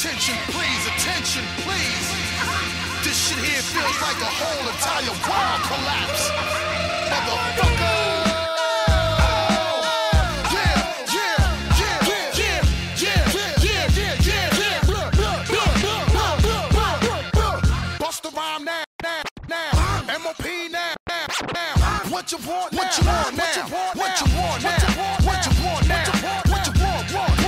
Attention please. This shit here feels like a whole entire world collapse. Motherfucker. Bust the rhyme now. MOP now. What you want now? What you want now? What you want now? What you want now? What you want?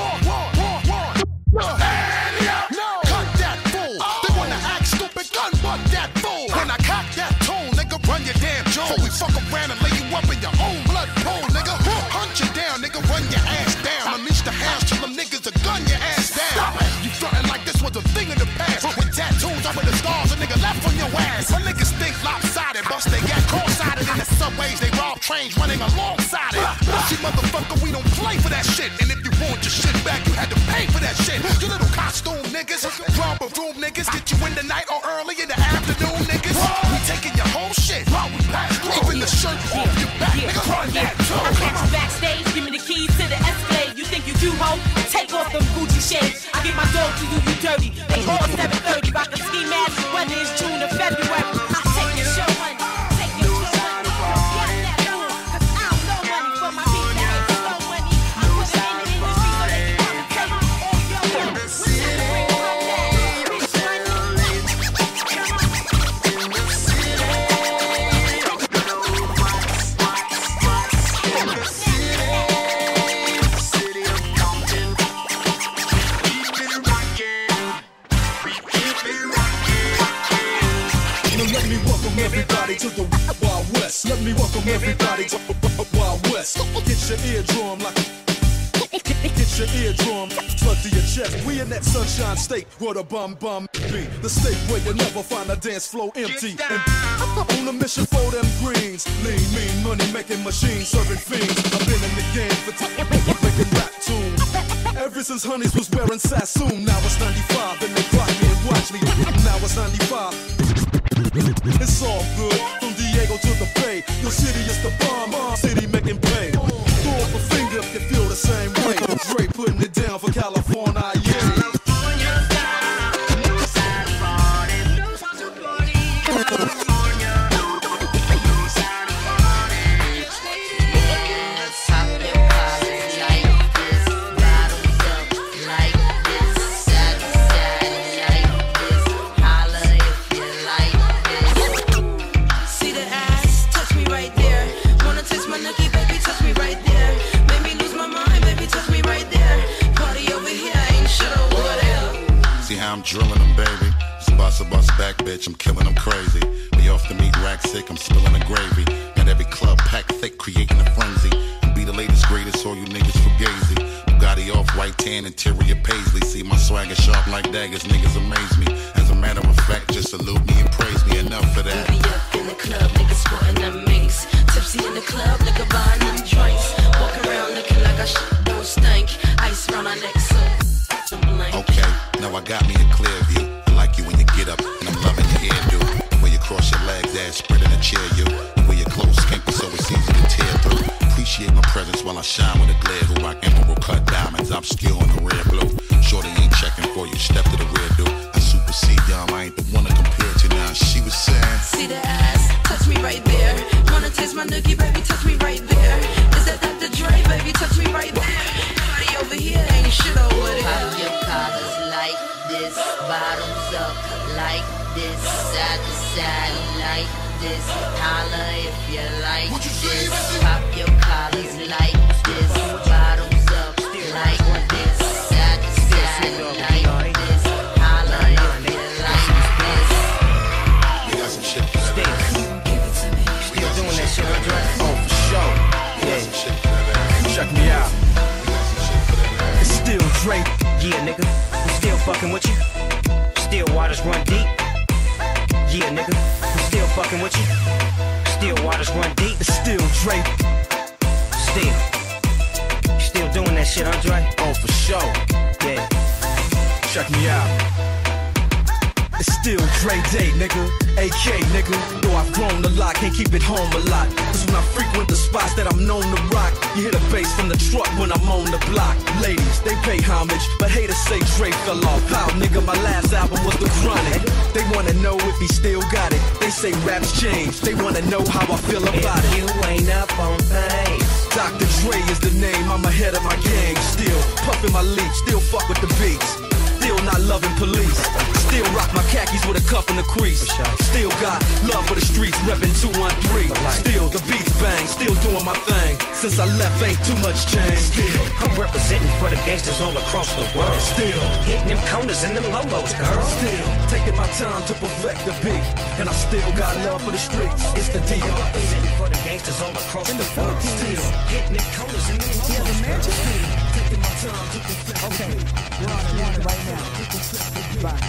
No, cut that fool. They wanna act stupid, gun butt that fool. When I cock that tone, nigga, run your damn jaw. Before we fuck around and lay you up in your own blood pool, nigga. Hunt you down, nigga, run your ass down. Unleash the house till them niggas are gun your ass down. You frontin' like this was a thing in the past. With tattoos over the stars, a nigga left on your ass. My niggas think lopsided, bust they got cross-sided in the subways. They rob trains running alongside it. See, motherfucker, we don't play for that shit. And if you want your shit back, you had to pay for that shit. You little costume niggas, romper room niggas, get you in the night or early in the afternoon niggas. We taking your whole shit, even the shirt off your back, nigga. Run that too. I catch you backstage, give me the keys to the Escalade. You think you do, ho? Take off them Gucci shades. I get my dog to you dirty. They all 7:30, rock a ski mask, whether it's June or February. I take your show money, take your show money. Got that fool, 'cause I don't know money for my people that ain't slow money. I put them in the industry so they can come and take all your money. We should bring my dad, bitch money. Let me welcome everybody to the Wild West. Let me welcome everybody to the Wild West. Get your eardrum like get your eardrum plug to your chest. We in that sunshine state where the bum be. The state where you never find a dance floor empty. And on a mission for them greens. Lean, mean, money making machines serving fiends. I've been in the game for making rap tunes. Ever since Honeys was wearing Sassoon. Now it's 95 and they clock me and watch me. Now it's 95. It's all good, from Diego to the Bay. Your city is the bomb, city making pay. Throw up a finger if you feel the same way. Dre putting it down for California, yeah. I'm drilling them, baby. Bust back, bitch, I'm killing them crazy. We off the meat rack sick, I'm spilling the gravy. Got every club packed thick, creating a frenzy. And be the latest, greatest, all you niggas fugazi. Bugatti off white tan, interior paisley. See my swagger sharp like daggers, niggas amaze me. As a matter of fact, just salute me and praise me. Enough for that. We up in the club, niggas sporting them mace. Tipsy in the club, nigga buying them drinks. Walk around looking like I don't stink. Ice round our neck, so blank. Okay, now I got me a clear view. I like you when you get up, and I'm loving your hairdo. When you cross your legs, ass spread in a chair, you. And when your clothes kinky, so it's easy to tear through. Appreciate my presence while I shine with a glare. Who rock emerald cut diamonds, I'm still in the red blue. Shorty ain't checking for you, step to the rear, dude. I supersede y'all, I ain't the one to compare to now. She was saying, see the ass, touch me right there. Wanna taste my nookie, baby, touch me right there. Is that Dr. Dre, baby, touch me right there. Party over here, ain't shit over there. Pop your collars like this, bottoms up like this, side to side like this. Holla if you like this. Pop your collars like this, bottoms up like this, side to side like this. Holla if you like this. we got some shit for that ass. Give it to me. We got some shit for that ass. Oh, for sure. We got some shit for that ass. Check me out. We got some shit for that ass. It's still Dre. Yeah, nigga, I'm still fucking with you. Still waters run deep. Yeah, nigga, I'm still fucking with you. Still waters run deep. It's still Dre. Still doing that shit, Andre? Oh, for sure. Yeah. Check me out. It's still Dre Day, nigga. AK, nigga. Though I've grown a lot, can't keep it home a lot. Cause when I frequent the spots that I'm known to rock, you hear the bass from the truck when I'm on the block. Ladies, they pay homage, but haters say Dre fell off. How, nigga, my last album was The Chronic. They wanna know if he still got it. They say raps change, they wanna know how I feel about it. You ain't up on things. Dr. Dre is the name, I'm ahead of my game. Still puffin' my leaf, still fuck with the beats. Still not loving police. Still rock my khakis with a cuff and a crease. Still got love for the streets, reppin' 213. Still the beats bang, still doing my thing. Since I left, ain't too much change. Still I'm representing for the gangsters all across the world. Still hitting them corners and them lolos, girl. Still taking my time to perfect the beat. And I still got love for the streets. It's the DR. Representing for the gangsters all across the world. Still hitting them corners and them lolos, girl. Taking my time to perfect the beat. We're on it right now. Bye.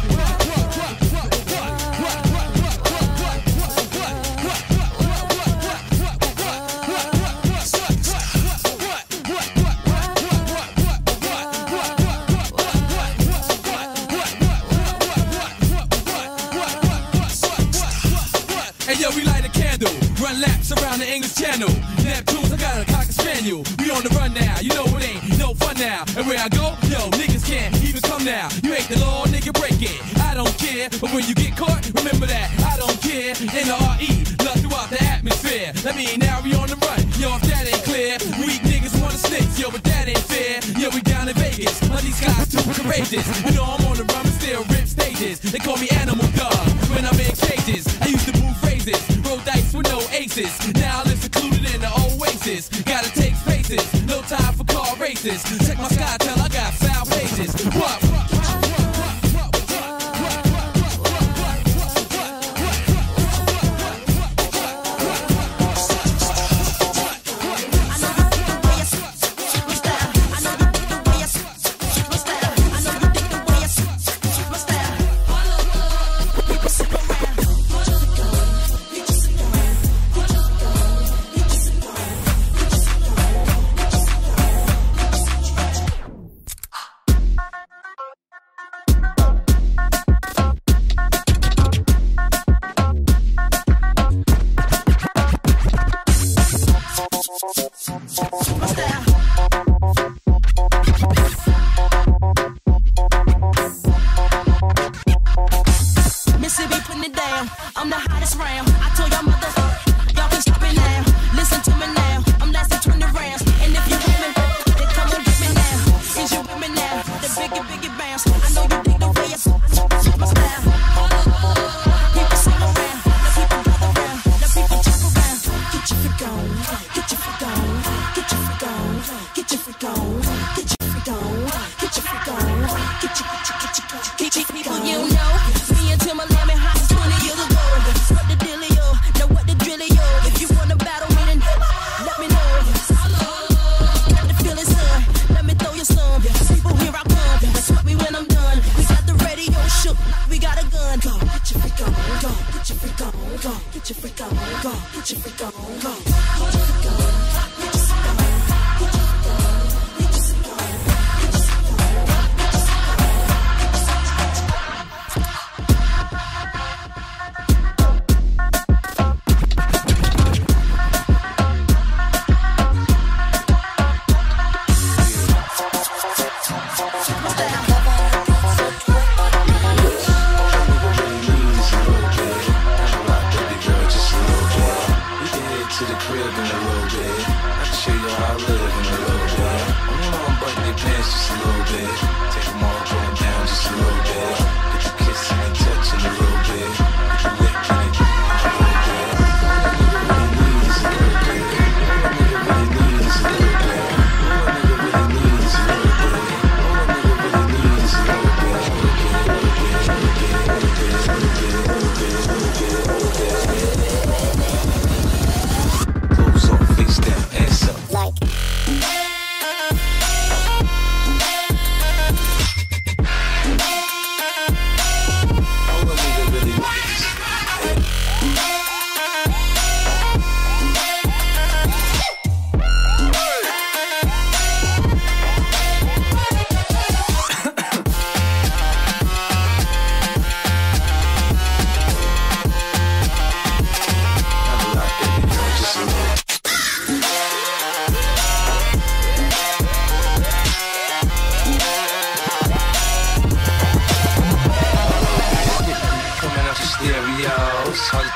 Hey yo, we light a candle, run laps around the English Channel. Neptunes, I got a cocker spaniel. We on the run now, you know it ain't no fun now. And where I go, yo, niggas can't even come now. You ain't the law, nigga, break it. I don't care, but when you get caught, remember that. I don't care, N-R-E, love throughout the atmosphere. That mean now we on the run, yo, if that ain't clear. Weak niggas wanna snitch, yo, but that ain't fair. Yo, we down in Vegas, all these guys too courageous. You know I'm on the run, but still rip stages. They call me Animal Dog when I'm in cages. I used to move phrases, roll dice with no aces. Now I live secluded in the oasis. Gotta take spaces, no time for car races. Check my sky till I got foul pages. What?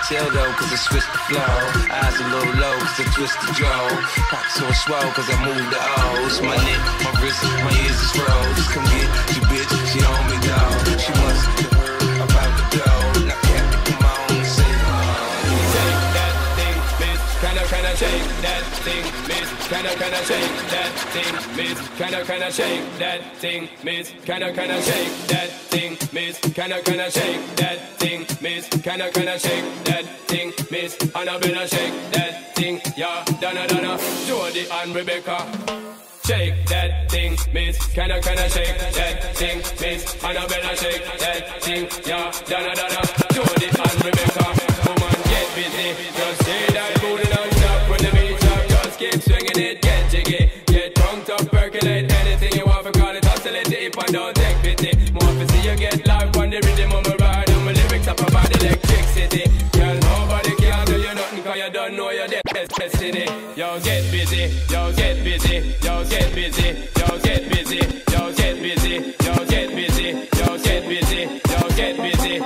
chill though, cause I switched the flow. Eyes a little low, cause I twist the jaw. Pockets so swole, cause I move the O's. My neck, my wrist, my ears is froze. Come get you, bitch, she on me, dog. She must have heard about the dough. Now, Captain, come on and say, shake that thing, miss. Can I shake that thing, miss? Can I shake that thing, miss? Can I shake that thing, miss? Can I shake that thing, miss? Can I shake that thing, miss? Can I shake that thing, miss? And I better shake that thing, yeah. Donna, Jody and Rebecca. Shake that thing, miss. Can I shake that thing, miss? And I better shake that thing, yeah. Donna, Jody and Rebecca. Woman, get busy. Just say that booty non-stop when the beat drop. Just keep swinging it, get jiggy. Get drunk up, percolate anything you want to call it. Oscillate the hip and don't take pity. More to see you get live on the rhythm of my ride. And my lyrics up about electricity. Girl, nobody can do you nothing cause you don't know you're dead. Destiny. Yo, get busy. Yo, get busy. Yo, get busy. Yo, get busy. Yo, get busy. Yo, get busy. Yo, get busy. Yo, get busy.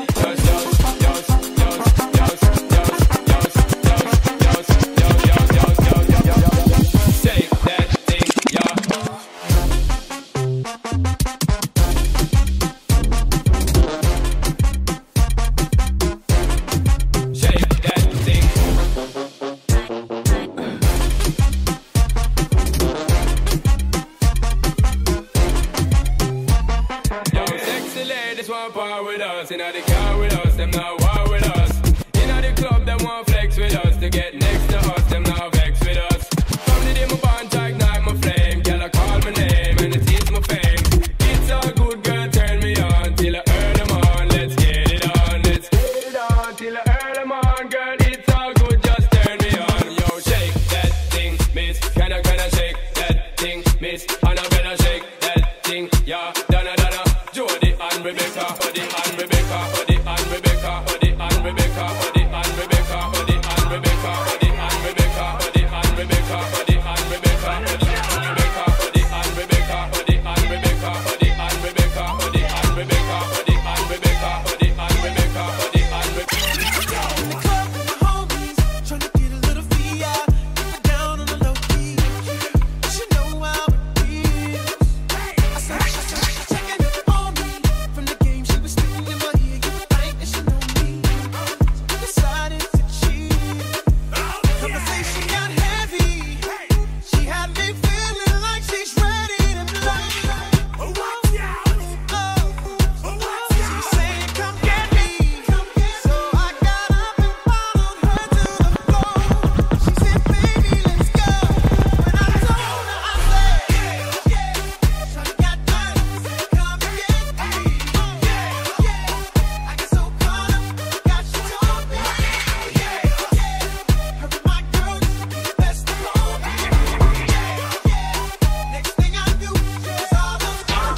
Shake that thing, yeah. Shake that thing. Yo, sexy ladies want power with us. Inna the car with us, them not war with us. Inna the club, them want flex with us. To get next to us, them not vex with us. From the day my bond to ignite my flame, girl I call my name and it is my fame. It's all good, girl, turn me on till I earn them on. Let's get it on, let's get it on till I earn them on, girl. It's all good, just turn me on. Yo, shake that thing, miss. Can I shake that thing, miss? And I better shake that thing, yeah. Donna, Jody and Rebecca, Buddy and Rebecca, Buddy and Rebecca, Buddy and Rebecca, Buddy and Rebecca, Buddy and Rebecca, Buddy and Rebecca, Buddy and Rebecca, Buddy and Rebecca, Buddy and Rebecca, Buddy and Rebecca, Buddy and Rebecca, Buddy and Rebecca, Buddy and Rebecca, Buddy and Rebecca, Buddy and Rebecca, Buddy and Rebecca. In the club with my homies, tryna get a little VI, keep it down on the low key. You know how it is. I said she's checking on me from the game. She was sticking in my ear. You would think that she know me. Decided to cheat. Conversation got heavy. She had me feeling like she's ready to blow. She saying, "Come get me." So I got up and followed her to the floor. She said, "Baby, let's go." When I told her, I said, "Shawty got diamonds, come and get me." I get so caught up, got you told me. Her and my girl used to be the best of all. Next thing I knew, she was all over.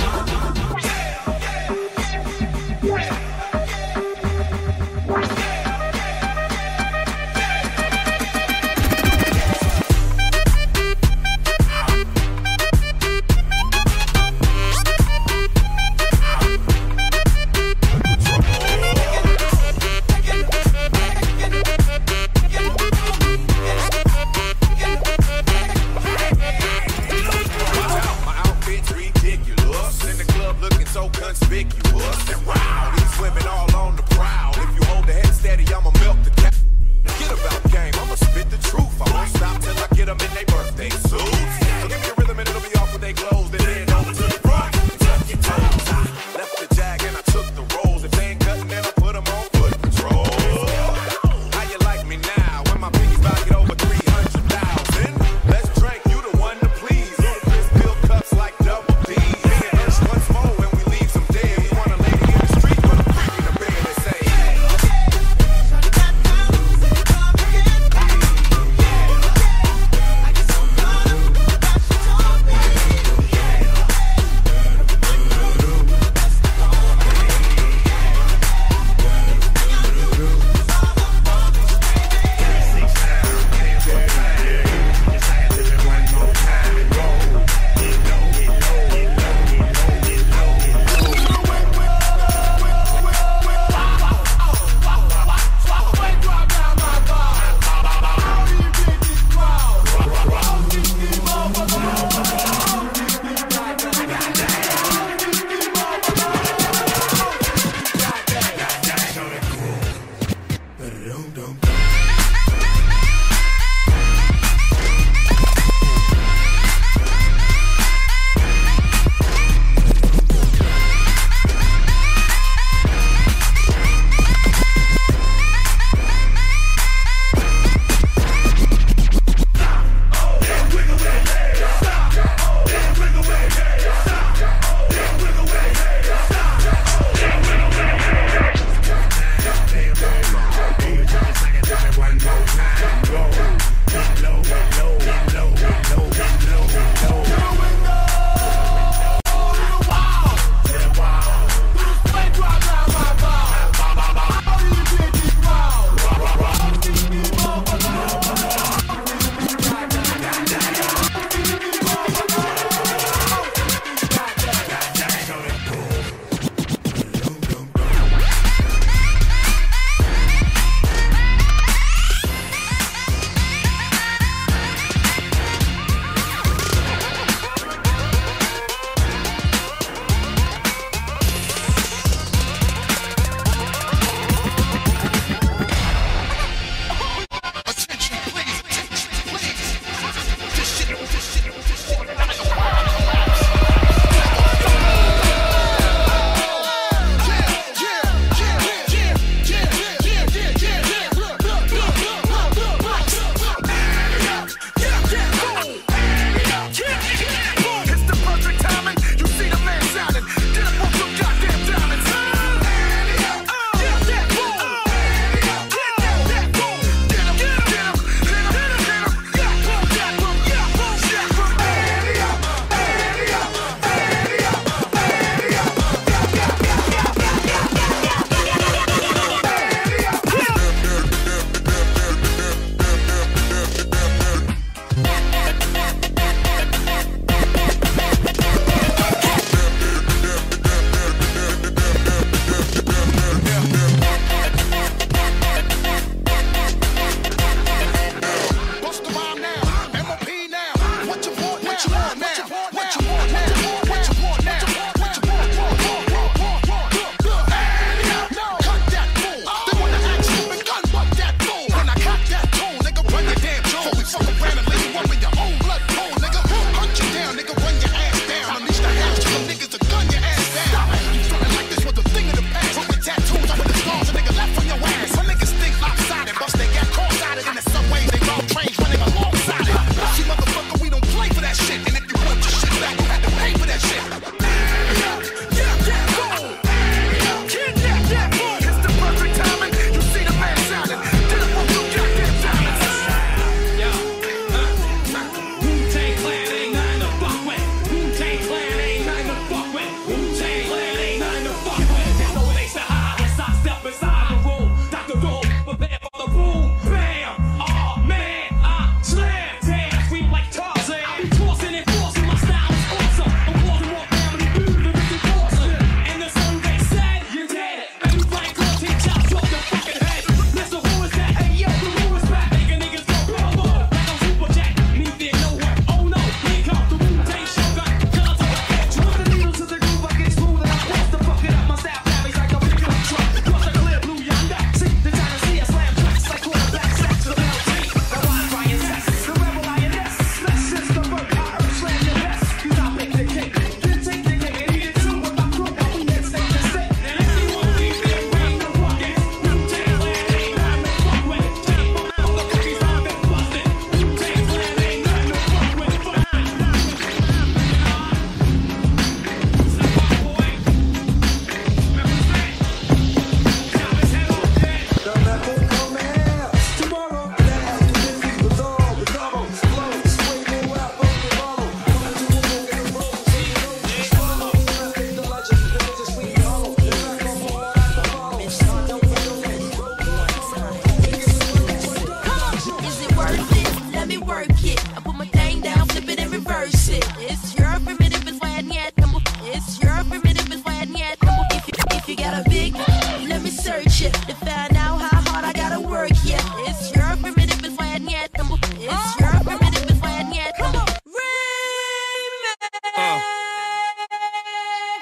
My outfit's ridiculous. In the club looking so conspicuous. And wow, these women all on the prowl. If you hold the head steady, I'ma milk the cat. Get about game, I'ma spit the truth. I won't stop till I get them in their birthday suits. So give me a rhythm and it'll be off with their clothes. Then head over to the front. Tuck your toes. I left the jag and I took the rolls. If they ain't cutting, then I put them on foot patrol. How you like me now? When my pinkies about to get over 300,000. Let's drink, you the one to please. Ludacris fill cups like double D. Me and Ursh once more when we leave some dead. You want a lady in the street, but a freak in the bed that say, Shawty got diamonds, come and get me. I get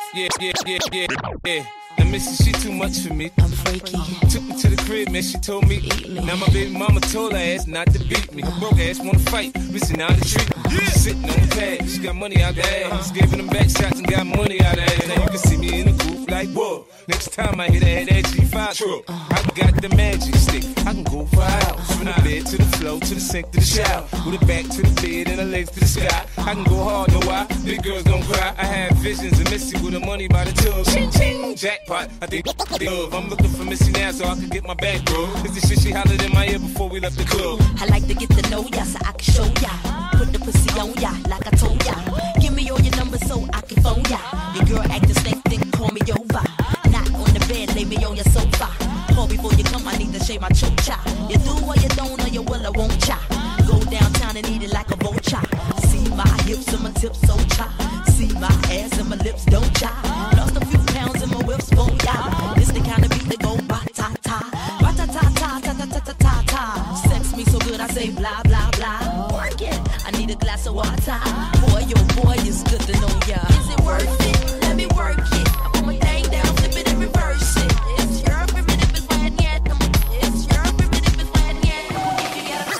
Yeah. Now, Missy, she too much for me. I'm freaky. Took me to the crib, man, she told me. Now my baby mama told her ass not to beat me. Her broke ass wanna fight, Missy now the treat me. Sitting on the pad, she got money out the ass. Giving them back shots and got money out the ass. Now you can see me in the coupe like, whoa. Next time I hit her that G5 truck, I got the magic stick. I can go for hours. From the bed to the floor, to the sink, to the shower. With her back to the bed and her legs to the sky. I can go hard, know why? Big girls don't cry. I have visions of Missy with her money by the tub. Ching, ching, jackpot. I think I'm looking for Missy now so I can get my back, bro. Is the shit she hollered in my ear before we left the club? I like to get to know ya so I can show ya. Put the pussy on ya like I told ya. Give me all your numbers so I can phone ya. Your girl acting stank, then call me over. Not on the bed, lay me on your sofa. Call before you come, I need to shave my chocha. You do or you don't, or you will, I won't cha. Go downtown and eat it like a vulture. See my hips and my tips so cha. See my ass and my lips don't cha. Lost a few pounds in my whips for ya. This the kind of beat that go ba-ta-ta. Ba-ta-ta-ta-ta-ta-ta-ta-ta. Sex me so good I say blah, blah, blah. Work it, I need a glass of water. Boy, oh boy, it's good to know ya. Is it worth it? Let me work it. I put my thing down, flip it and reverse it. It's your primitive is wet yet. It's your primitive is wet yet. If you get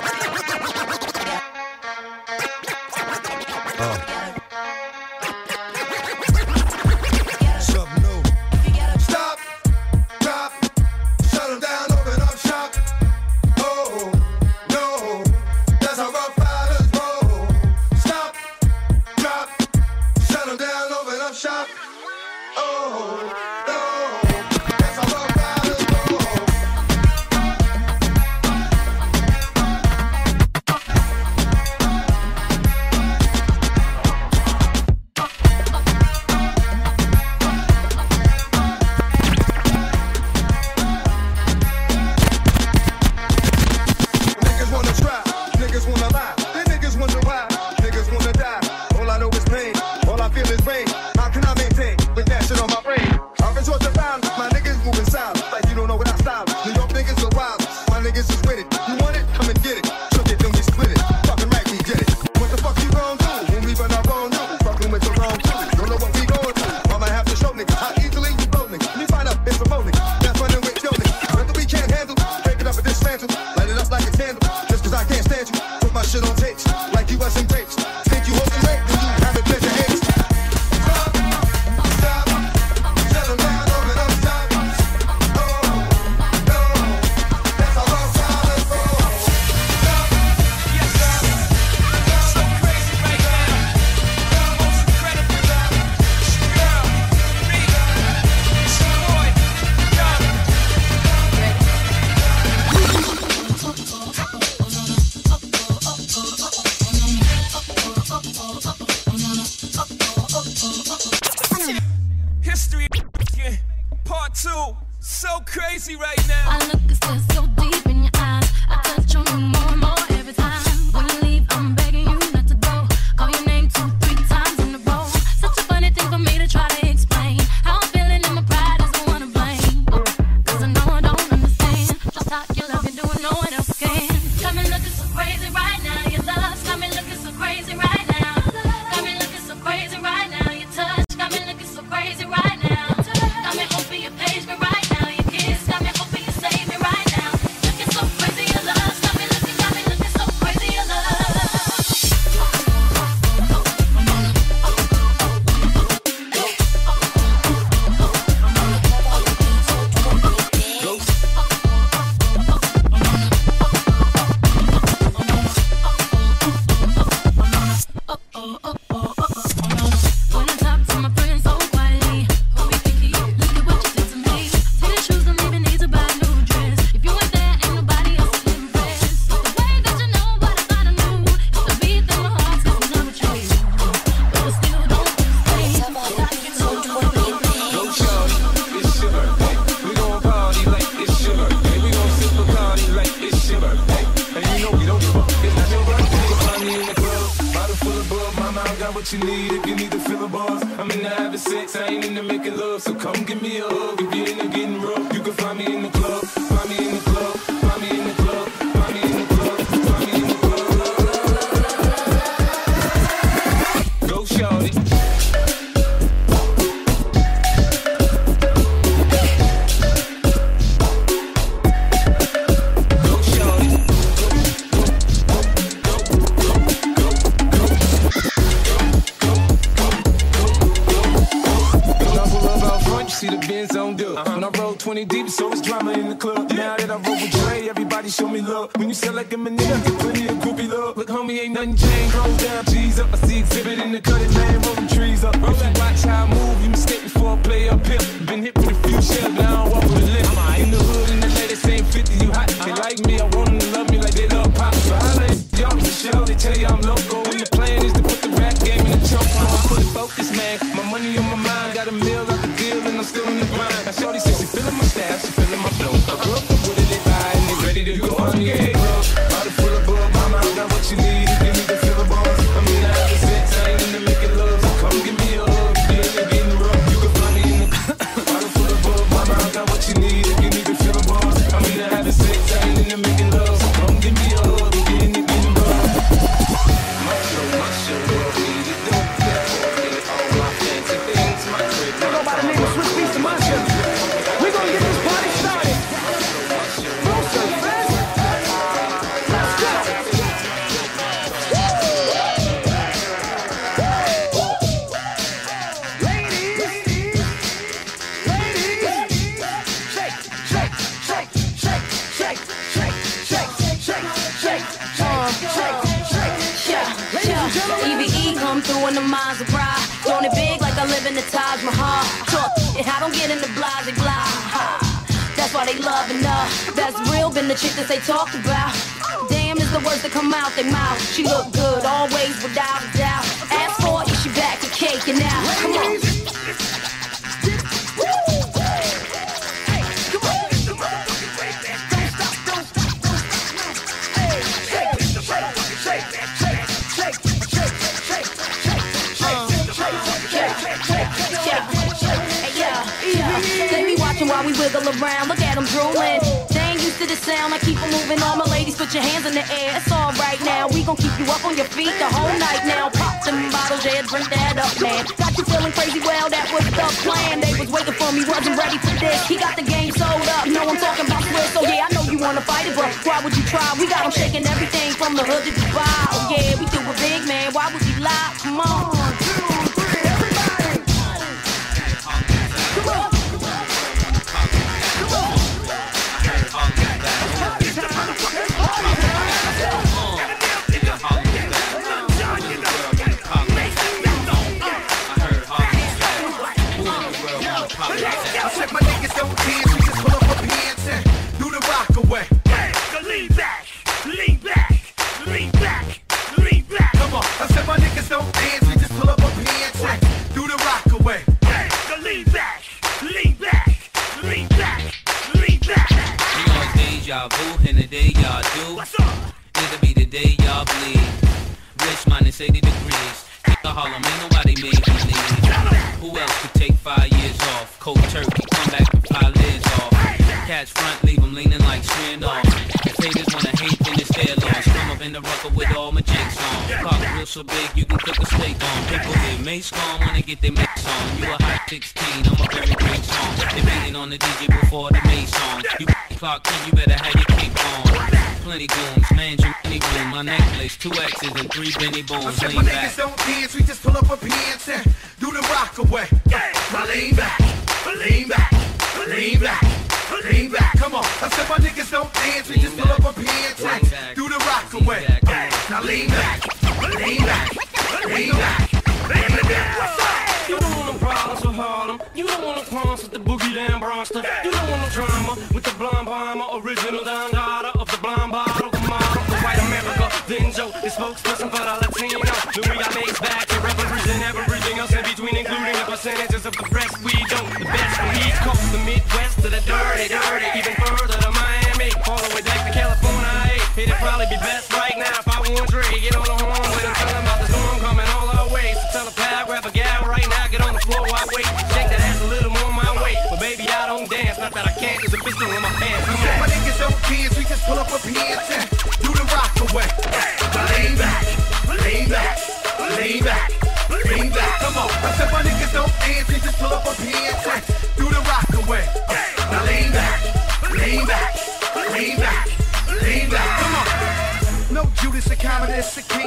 Something new. Stop, drop, shut 'em down, open up shop. Oh, no, that's how rough riders roll. Stop, drop, shut 'em down, open up shop. Oh, no, that's how rough riders roll. Niggas wanna try, niggas wanna lie. Then niggas wonder why, niggas wanna die. All I know is pain, all I feel is rain. How can I maintain with that shit on my brain? I've been tortured bound, my niggas moving silent. Like you don't know what I style. New York niggas are wild, my niggas is with it. You want it? Come and get it. Shook it, then we split it. Fucking right, we did it. What the fuck you gon' do when we run our own new? Fucking with the wrong dude. Don't know what we gon' do. I'ma have to show niggas how easily you blow niggas. You find out it's a mold nigga. That's running with your niggas. Nothing we can't handle. Break it up and dismantle. Light it up like a candle. Just cause I can't stand you. Put my shit on tapes. Like you was in grapes. Think you holding rape, then you have it pleasure hates. Stop, stop, shut 'em down, open up shop. Oh, no, that's how rough riders roll. Stop, stop, So crazy right now. Most incredible love. Girl, me, it's your boy, Young. History, part 2. So crazy right now. I look and stare so deep in your eyes. I touch on you more and more every time. When you leave, I'm begging you not to go. Call your name 2-3 times in a row. Such a funny thing for me to try to explain. How I'm feeling and my pride is the one to blame. Cause I know I don't understand just how you love me doing no one else can. Got me looking so crazy right now. Your love's got me looking so crazy right now. Got me looking so crazy right now. Your touch got me looking so crazy right now. Got me hoping you page me right now. Your kiss got me hoping you save me right now. Looking so crazy, your love got me looking so crazy, your love. When I talk to my friends so quietly, hope you think look at what you did to me. Take the shoes, don't even need to buy a new dress. If you ain't there, ain't nobody else to impress. The way that you know what I thought I knew, it's the beat in my heart, cause I'm never true. But I still don't understand. Got you so Go shorty, it's your birthday. We gon' party like it's your birthday. We gon' sip a party like it's your birthday. And you know we don't give up, it's not your birthday. You find me in the club, bottle full of bug. Mama, I got what you need if you need to fill a buzz. I'm into having sex, I ain't into making love. So come give me a hug if you're into getting rough. You can find me in the club, find me in the club, find me in the club, find me in the club, find me in the club. Go shorty. gon' do. When I roll 20 deep, so it's drama in the club. Now that I roll with Dre, everybody show me love. When you sell like a nigga, get plenty of groupie love. Look, homie, ain't nothing changed. Roll down, G's up. I see exhibit in the cutting, man, rolling trees up. If you watch how I move, you mistake before I play up here. Been hit with a few shells, but I don't walk with a limp. In the hood, in the latest, same 50, you hot. They like me, I want them to love me like they love pop. So holla at y'all for show, they tell you I'm local. When the plan is to put the rap game in the choke. I'm fully focused, man. My money on my mind, got a meal out the deal, and I'm still in the grind. Now shorty says she feeling my style, she feeling my flow. I grew up with it, they buy, and they ready to go on, yeah, bro. Bottle full of bug, mama, I got what you need. Give me the feel of balls. I mean, I have the sex, I ain't into making love. So come give me a hug, get in the rough. You can find me in the bottle full of bug, mama, I got what you need. Give me the feel of balls. I mean, I have the sex, I ain't into making love. So come give me a hug, get in the rough. My show, world need it, don't care for me. All my fancy things, my trick, my nobody name is Switch Beats to my show. We gonna get this party started. Closer, man. Let's go. EVE come through in the minds of pride. Doing it big like I live in the Taj Mahal. Talk it, I don't get in the blase blah. That's why they loving her. That's real, been the chick that they talked about. Damn is the words that come out their mouth. She look good, always without a doubt. Ask for it, she back to cake and now. Come on. While we wiggle around, look at them drooling. They ain't used to the sound, I keep them moving. All my ladies, put your hands in the air. It's all right now, we gon' keep you up on your feet the whole night now. Pop them bottles, yeah, drink that up, man. Got you feeling crazy, well, that was the plan. They was waiting for me, wasn't ready for this. He got the game sold up, you know I'm talking about Swiss. So yeah, I know you wanna fight it, but why would you try? We got them shaking everything from the hood to Dubai. Oh yeah, we do it big, man, why would we lie? Come on. 1, 2, 3, everybody. Come on. In the day y'all do, it'll be the day y'all bleed. Rich minus 80 degrees. Hit the Harlem, ain't nobody made me leave. Who else could take 5 years off? Cold turkey, come back with 5 lids off. Catch front, leave them leaning like strand off. If haters wanna hate, then it's their loss. Come up in the rucker with all my jakes on. Cock real so big, you can cook a steak on. People get mace gone when they get their mix on. You a hot 16, I'm a very great song. They beating on the DJ before the mace song. You clock in, you better have your cape on. Plenty goons, man, you any goon. My necklace, 2 X's and 3 Benny Bones. I said my niggas don't dance, we just pull up our pants and do the rock away. Now lean back, lean back, lean back, lean back. Come on. I said my niggas don't dance, we just pull up our pants and do the rock away. Now lean back, lean back, lean back, lean back. You don't want no problems with Harlem. You don't want no problems with the boogie down Bronxton. You don't want no drama with the blonde bomber, original Don Dada of the blonde bottle, the model, the white America. Then Joe, the spokesperson for the Latino. Louis, I makes back to represent everything else in between, including the percentages of the rest we don't. The best from East Coast, the Midwest to the dirty, even further to Miami, all the way back to California. It'd probably be best right now if I want Dre. Get on the horn when I'm telling about the storm coming all our way. So tell a pal, grab a gal right now, get on the floor while I wait. Shake that ass a little more my way. But baby, I don't dance, not that I can't, there's a pistol in my pants. I said my niggas don't dance, we just pull up our pants and do the rock away. Now lean back, lean back, lean back, lean back. Come on. I said my niggas don't dance, we just pull up our pants and do the rock away. Now lean back, lean back, lean back, lean back. Come on. No Judas, a Commodus, a King's brother,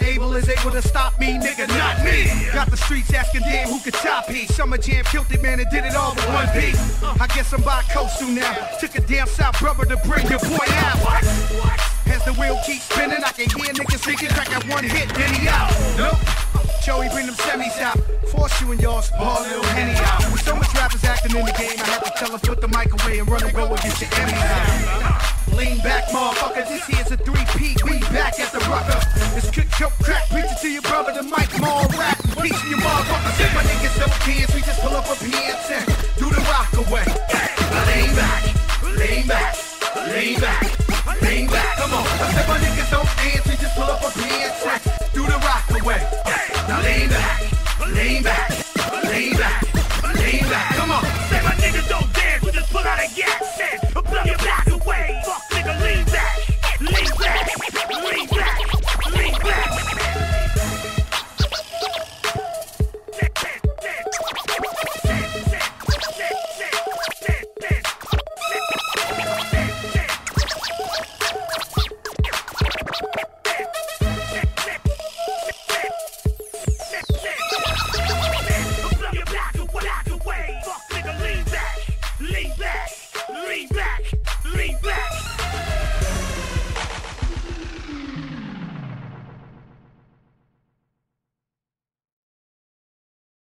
Abel is able to stop me, nigga, not me. Got the streets asking damn who could top he. Summer Jam killed it, man, and did it all with one beat. I guess I'm bi-coastal now. Took a damn south brother to bring your boy out. As the wheel keeps spinning, I can hear niggas thinking crack at one hit, then he out. Nope. Joey, bring them semis out. Force you and y'all's ball little Henny out. With so much rappers acting in the game, I had to tell them put the mic away and run and go and get your Emmys out. Lean back, motherfucker, this here's a 3-peat. We back at the rucker. It's kick, choke, crack, preach it to your brother, the mic, more rap. Peace in your motherfuckers. My niggas so